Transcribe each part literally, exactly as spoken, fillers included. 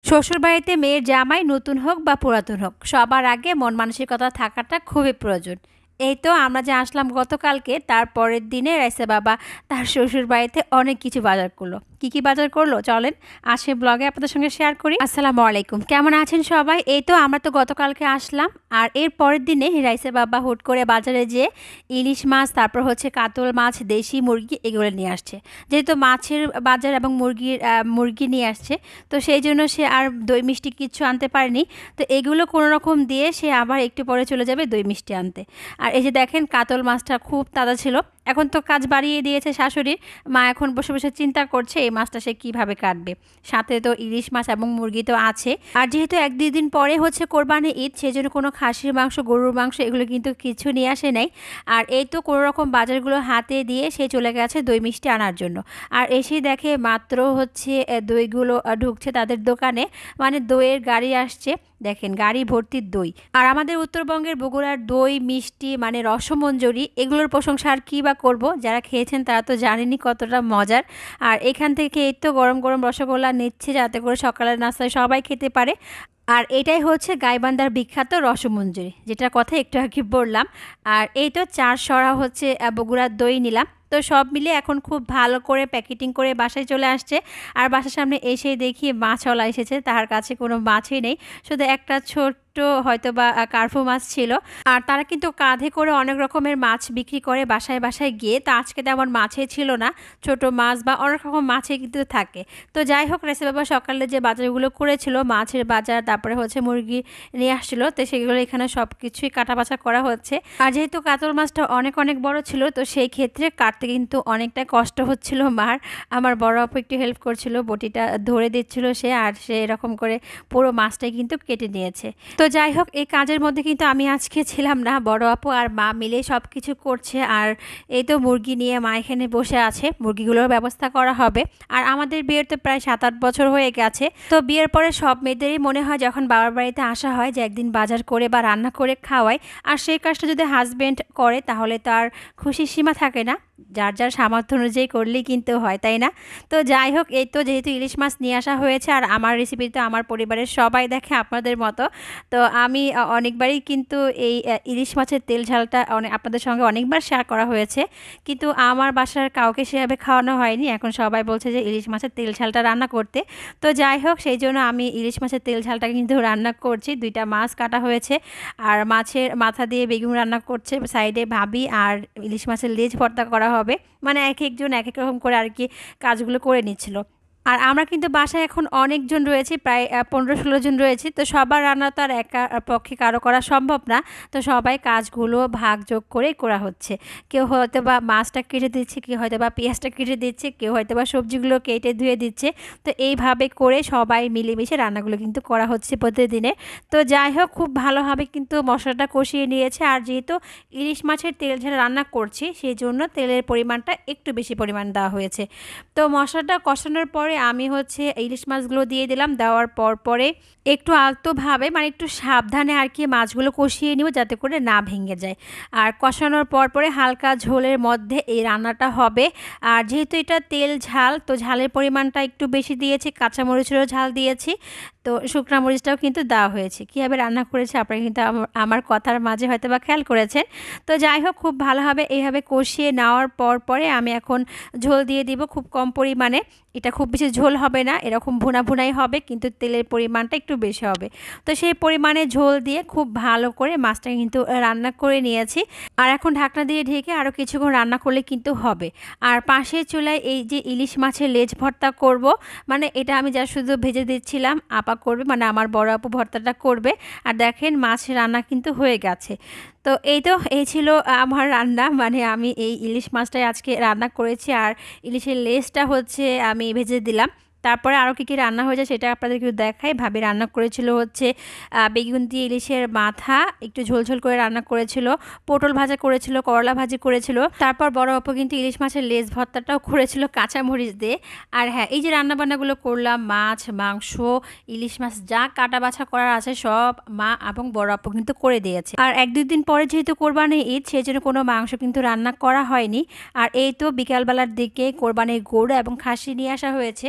শ্বশুরবাড়িতে মেয়ের জামাই নতুন হোক বা পুরাতন হোক, সবার আগে মন মানসিকতা থাকাটা খুবই প্রয়োজন। এই তো আমরা যে আসলাম গতকালকে, তার পরের দিনে রাইসা বাবা তার শ্বশুরবাড়িতে অনেক কিছু বাজার করলো। কি কি বাজার করলো চলেন আজকে ব্লগে আপনাদের সঙ্গে শেয়ার করি। আসসালামু আলাইকুম, কেমন আছেন সবাই? এই তো আমরা তো গতকালকে আসলাম, আর এর পরের দিনে রাইসা বাবা হুট করে বাজারে যেয়ে ইলিশ মাছ, তারপর হচ্ছে কাতল মাছ, দেশি মুরগি এগুলো নিয়ে আসছে। যেহেতু মাছের বাজার এবং মুরগির আহ, মুরগি নিয়ে আসছে, তো সেই জন্য সে আর দই মিষ্টি কিচ্ছু আনতে পারেনি। তো এগুলো কোনো রকম দিয়ে সে আবার একটু পরে চলে যাবে দই মিষ্টি আনতে। আর এই যে দেখেন কাতল মাছটা খুব তাজা ছিল। এখন তো কাজ বাড়িয়ে দিয়েছে শাশুড়ির, মা এখন বসে বসে চিন্তা করছে এই মাছটা সে কীভাবে কাটবে। সাথে তো ইলিশ মাছ এবং মুরগি তো আছে। আর যেহেতু এক দুই দিন পরে হচ্ছে কোরবানি ঈদ, সেই জন্য কোনো খাসির মাংস, গরুর মাংস এগুলো কিন্তু কিছু নিয়ে আসে নাই। আর এই তো কোনো রকম বাজারগুলো হাতে দিয়ে সে চলে গেছে দই মিষ্টি আনার জন্য। আর এসে দেখে মাত্র হচ্ছে আহ, দইগুলো আহ, ঢুকছে তাদের দোকানে, মানে দইয়ের গাড়ি আসছে। দেখেন গাড়ি ভর্তি দই। আর আমাদের উত্তরবঙ্গের বগুড়ার দই মিষ্টি মানে রসমঞ্জরি, এগুলোর প্রশংসা আর কী বা করবো, যারা খেয়েছেন তারা তো জানেনই কতটা মজার। আর এখান থেকে এই তো গরম গরম রসগোল্লা নিচ্ছে, যাতে করে সকালের নাস্তায় সবাই খেতে পারে। আর এটাই হচ্ছে গাইবান্ধার বিখ্যাত রসমঞ্জরি, যেটার কথা একটু আগে বললাম। আর এই তো চার সরা হচ্ছে আহ, বগুড়ার দই নিলাম। তো সব মিলে এখন খুব ভালো করে প্যাকেটিং করে বাসায় চলে আসছে। আর বাসার সামনে এসেই দেখি মাছওয়ালা এসেছে, তার কাছে কোনো মাছই নেই, শুধু একটা ছোট্ট হয়তো বা আহ, কার্ফু মাছ ছিল। আর তারা কিন্তু কাঁধে করে অনেক রকমের মাছ বিক্রি করে বাসায় বাসায় গিয়ে। তো আজকে তেমন মাছই ছিল না, ছোট মাছ বা অনেক রকম মাছই কিন্তু থাকে। তো যাই হোক, রেসে বাবা সকালে যে বাজারগুলো করেছিল, মাছের বাজার, তারপরে হচ্ছে মুরগি নিয়ে আসছিল, তো সেগুলো এখানে সব কিছুই কাটা বাছা করা হচ্ছে। আর যেহেতু কাতল মাছটা অনেক অনেক বড় ছিল, তো সেই ক্ষেত্রে কাটতে কিন্তু অনেকটা কষ্ট হচ্ছিল মার। আমার বড় আপু একটু হেল্প করছিল, বটিটা ধরে দিচ্ছিল সে, আর সে এরকম করে পুরো মাছটাই কিন্তু কেটে নিয়েছে। তো যাই হোক, এই কাজের মধ্যে কিন্তু আমি আজকে ছিলাম না, বড় আপু আর মা মিলে সব কিছু করছে। আর এই তো মুরগি নিয়ে মা এখানে বসে আছে, মুরগিগুলোর ব্যবস্থা করা হবে। আর আমাদের বিয়ের তো প্রায় সাত আট বছর হয়ে গেছে। তো বিয়ের পরে সব মেয়েদেরই মনে হয় যখন বাবার বাড়িতে আসা হয় যে একদিন বাজার করে বা রান্না করে খাওয়ায়। আর সেই কাজটা যদি হাজবেন্ড করে তাহলে তার খুশির সীমা থাকে না, যার যার সামর্থ্য অনুযায়ী করলেই কিন্তু হয়, তাই না? তো যাই হোক, এই তো যেহেতু ইলিশ মাছ নিয়ে আসা হয়েছে, আর আমার রেসিপি তো আমার পরিবারের সবাই দেখে আপনাদের মতো। তো আমি আ, অনেকবারই কিন্তু এই আ, ইলিশ মাছের তেল ঝালটা অনেক আপনাদের সঙ্গে অনেকবার শেয়ার করা হয়েছে, কিন্তু আমার বাসার কাউকে সেভাবে খাওয়ানো হয়নি। এখন সবাই বলছে যে ইলিশ মাছের তেল ঝালটা রান্না করতে। তো যাই হোক, সেই জন্য আমি ইলিশ মাছের তেল ঝালটা কিন্তু রান্না করছি। দুইটা মাছ কাটা হয়েছে, আর মাছের মাথা দিয়ে বেগুন রান্না করছে সাইডে ভাবি, আর ইলিশ মাছের লেজ ভর্তা করা হবে। মানে এক একজন এক এক রকম করে আর কি কাজগুলো করে নিচ্ছিল। আর আমরা কিন্তু বাসায় এখন অনেকজন রয়েছি, প্রায় পনেরো ষোলো জন রয়েছি। তো সবার রান্না তো আর একা পক্ষে কারো করা সম্ভব না। তো সবাই কাজগুলো ভাগযোগ করেই করা হচ্ছে। কেউ হয়তো বা মাছটা কেটে দিচ্ছে, কেউ হয়তো বা পেঁয়াজটা কেটে দিচ্ছে, কেউ হয়তো বা সবজিগুলো কেটে ধুয়ে দিচ্ছে। তো এইভাবে করে সবাই মিলেমিশে রান্নাগুলো কিন্তু করা হচ্ছে প্রতিদিনে। তো যাই হোক, খুব ভালোভাবে কিন্তু মশলাটা কষিয়ে নিয়েছে। আর যেহেতু ইলিশ মাছের তেল ঝাল রান্না করছি, সেই জন্য তেলের পরিমাণটা একটু বেশি পরিমাণ দেওয়া হয়েছে। তো মশলাটা কষানোর পরে আমি হচ্ছে ইলিশ মাছগুলো দিয়ে দিলাম। দেওয়ার পর পরে একটু আলতোভাবে, মানে একটু সাবধানে আর কি মাছগুলো কষিয়ে নিব, যাতে করে না ভেঙে যায়। আর কষানোর পর পরে হালকা ঝোলের মধ্যে এই রান্নাটা হবে। আর যেহেতু এটা তেল ঝাল, তো ঝালের পরিমাণটা একটু বেশি দিয়েছি, কাঁচামরিচেরও ঝাল দিয়েছি, তো শুকনা মরিচটাও কিন্তু দেওয়া হয়েছে। কীভাবে রান্না করেছে আপনারা কিন্তু আমার কথার মাঝে হয়তো বা খেয়াল করেছেন। তো যাই হোক, খুব ভালোভাবে এইভাবে কষিয়ে নেওয়ার পর পরে আমি এখন ঝোল দিয়ে দিব খুব কম পরিমাণে। এটা খুব বেশি ঝোল হবে না, এরকম ভুনা ভুনাই হবে, কিন্তু তেলের পরিমাণটা একটু বেশি হবে। তো সেই পরিমাণে ঝোল দিয়ে খুব ভালো করে মাছটা কিন্তু রান্না করে নিয়েছি। আর এখন ঢাকনা দিয়ে ঢেকে আরও কিছুক্ষণ রান্না করলে কিন্তু হবে। আর পাশের চুলায় এই যে ইলিশ মাছের লেজ ভর্তা করব, মানে এটা আমি যা শুধু ভেজে দিচ্ছিলাম, আপা করবে, মানে আমার বড় আপু ভর্তাটা করবে। আর দেখেন মাছ রান্না কিন্তু হয়ে গেছে। তো এই তো এই ছিল আমার রান্না, মানে আমি এই ইলিশ মাছটাই আজকে রান্না করেছি। আর ইলিশের লেজটা হচ্ছে আমি ভেজে দিলাম। তারপরে আরও কী কী রান্না হয়েছে সেটা আপনাদেরকে একটু দেখাই। ভাবি রান্না করেছিল হচ্ছে বেগুন দিয়ে ইলিশের মাথা একটু ঝোলঝোল করে রান্না করেছিল, পটল ভাজা করেছিল, করলা ভাজি করেছিল। তারপর বড় আপু কিন্তু ইলিশ মাছের লেজ ভর্তাটাও করেছিল কাঁচামরিচ দিয়ে। আর হ্যাঁ, এই যে রান্নাবান্নাগুলো করলাম, মাছ, মাংস, ইলিশ মাছ যা কাটা বাছা করার আছে সব মা এবং বড় আপু কিন্তু করে দিয়েছে। আর এক দুই দিন পরে যেহেতু কোরবানির ঈদ, সেই জন্য কোনো মাংস কিন্তু রান্না করা হয়নি। আর এই তো বিকালবেলার দিকে কোরবানির গরু এবং খাসি নিয়ে আসা হয়েছে।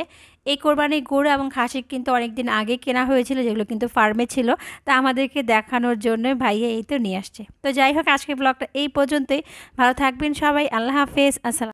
এই কোরবানির গরু এবং খাসি কিন্তু অনেকদিন আগে কেনা হয়েছিল, যেগুলো কিন্তু ফার্মে ছিল। তা আমাদেরকে দেখানোর জন্য ভাইয়া এই তো নিয়ে আসছে। তো যাই হোক, আজকের ব্লগটা এই পর্যন্তই। ভালো থাকবেন সবাই। আল্লাহ হাফেজ। আসসালাম।